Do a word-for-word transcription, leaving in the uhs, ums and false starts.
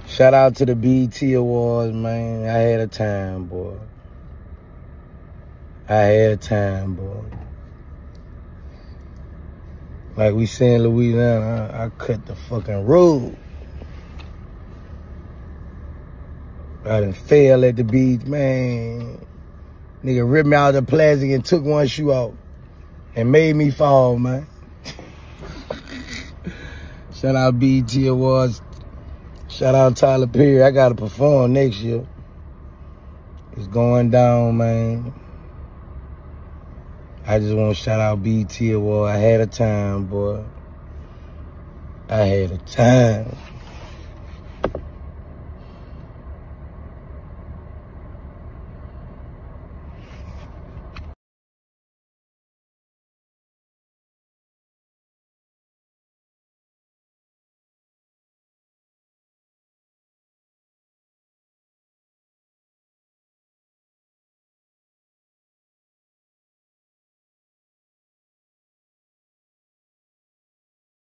Shout out to the B E T Awards, man. I had a time, boy. I had a time, boy. Like we say in Louisiana, I, I cut the fucking road. I done fell at the beach, man. Nigga ripped me out of the plastic and took one shoe out and made me fall, man. Shout out B E T Awards. Shout out Tyler Perry. I gotta perform next year. It's going down, man. I just want to shout out B E T Awards. I had a time, boy. I had a time.